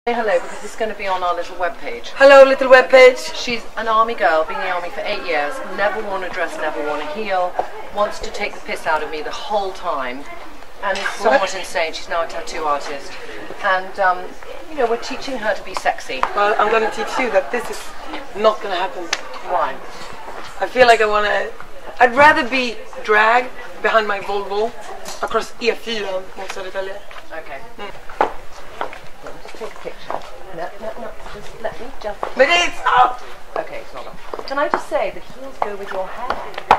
Say hello because it's going to be on our little webpage. Hello, little webpage. She's an army girl, been in the army for 8 years, never worn a dress, never worn a heel, wants to take the piss out of me the whole time, and is somewhat insane. She's now a tattoo artist, and you know, we're teaching her to be sexy. Well, I'm going to teach you that this is not going to happen. Why? I feel like I'd rather be drag behind my Volvo across E4 mot Södertälje. Okay. Take a picture. No, just let me just... But it's up! Okay, it's not up. Can I just say, the heels go with your hair.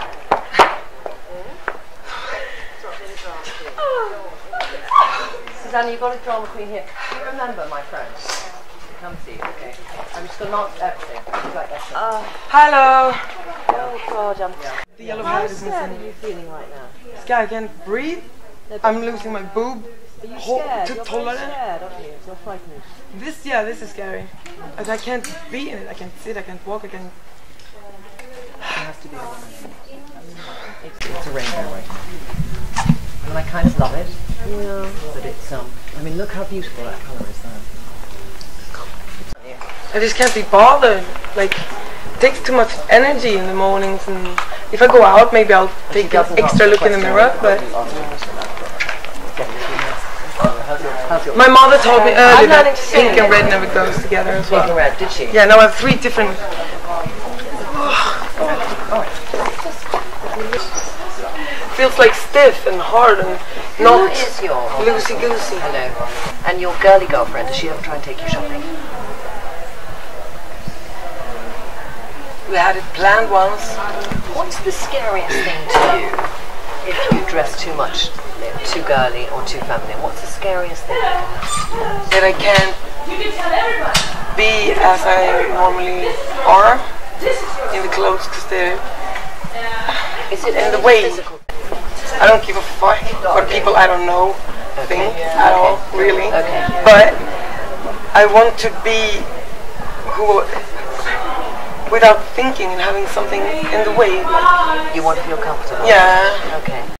Susannah, you've got a drama queen here. Do you remember, my friend? Come see, okay. I'm just going to not exit. Like Hello! Oh, God, The yellow How hair is scared are missing. you feeling right now? Sky, I can't breathe. I'm losing my boob. Are you scared? To You're very tolerate. scared, aren't you? You're frightened. This is scary. And I can't be in it. I can't sit, I can't walk, I can't... There has to be a woman in it. It's a rainbow right now. And I kind of love it. Yeah. But it's, I mean, look how beautiful that colour is there. I just can't be bothered. Like, it takes too much energy in the mornings, and if I go out, maybe I'll take an extra look in the mirror, but... My mother told me earlier that pink and red never goes together as well. Pink and red, did she? Yeah, now I have 3 different... Feels like stiff and hard and not loosey-goosey. Hello. And your girly girlfriend, does she ever try and take you shopping? We had it planned once. What's the scariest thing to you if you dress too much, too girly or too feminine? What's the scariest thing that can happen? That I can't be as I normally are in the clothes, because they're in the way. Physical? I don't give a fuck what people I don't know think at all, really. Okay. But I want to be who, without thinking and having something in the way. You want to feel comfortable? Yeah. Okay.